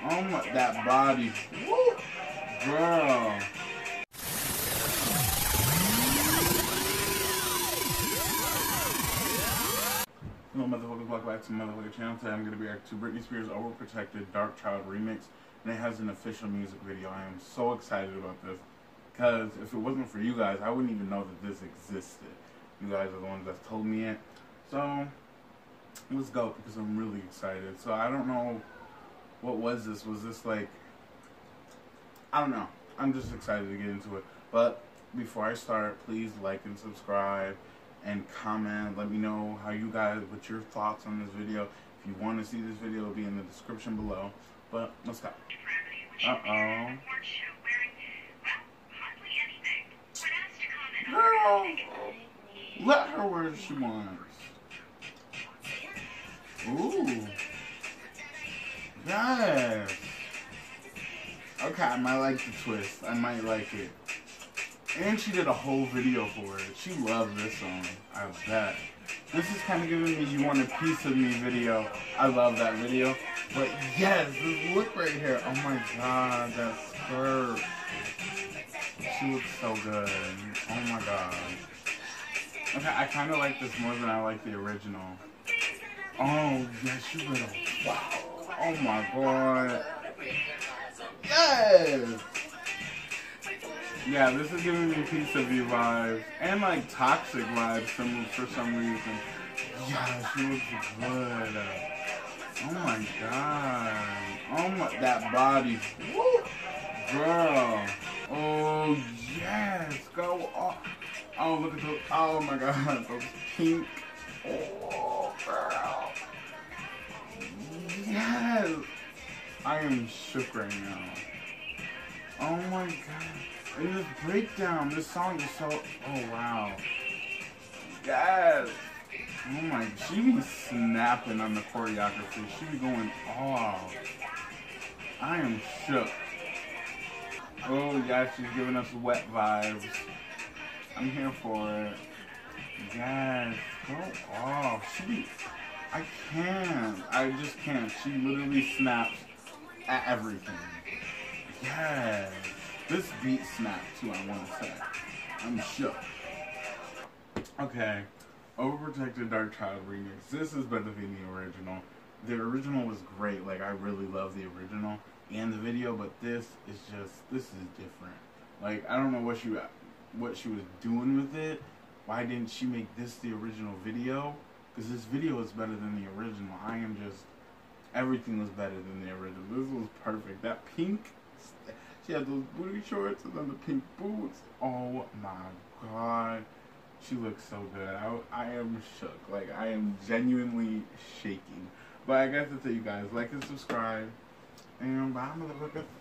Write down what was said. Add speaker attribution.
Speaker 1: Oh my, that body. Woo! Girl. Hello motherfuckers, welcome back to the motherfucking channel. Today I'm going to be reacting to Britney Spears' Overprotected Dark Child remix, and it has an official music video. I am so excited about this, because if it wasn't for you guys, I wouldn't even know that this existed. You guys are the ones that told me it. So, let's go, because I'm really excited. So I don't know, what was this? Was this like, I don't know. I'm just excited to get into it. But before I start, please like and subscribe and comment. Let me know how you guys, what's your thoughts on this video. If you want to see this video, it'll be in the description below. But let's go. Uh-oh. Girl, let her wear what she wants. Ooh. Yes. Okay, I might like the twist. I might like it. And she did a whole video for it. She loved this song. I bet. This is kind of giving me You Want a Piece of Me video. I love that video. But yes, this look right here. Oh my god, that skirt. She looks so good. Oh my god. Okay, I kind of like this more than I like the original. Oh, yes, you will. Wow. Oh my god. Yes! Yeah, this is giving me Piece of You vibes. And like Toxic vibes for some reason. Yeah, she looks good. Oh my god. Oh my, that body. Woo! Girl. Oh yes. Go off. Oh, look at those. Oh my god. Those pink. Oh, girl. Yes. I am shook right now. Oh my god. And this breakdown, this song is so, oh wow. Yes. Oh my, she be snapping on the choreography. She be going off. I am shook. Oh yeah, she's giving us wet vibes. I'm here for it. Yes, go off. She be, I can't. I just can't. She literally snaps at everything. Yes. This beat snap too, I want to say. I'm shook. Okay. Overprotected Dark Child remix. This is better than the original. The original was great. Like, I really love the original and the video, but this is different. Like, I don't know what she was doing with it. Why didn't she make this the original video? Because this video is better than the original. Everything was better than the original. This was perfect. That pink, she had those booty shorts and then the pink boots. Oh my god. She looks so good. I am shook. Like, I am genuinely shaking. But I got to tell you guys, like and subscribe. And bye, motherfucker.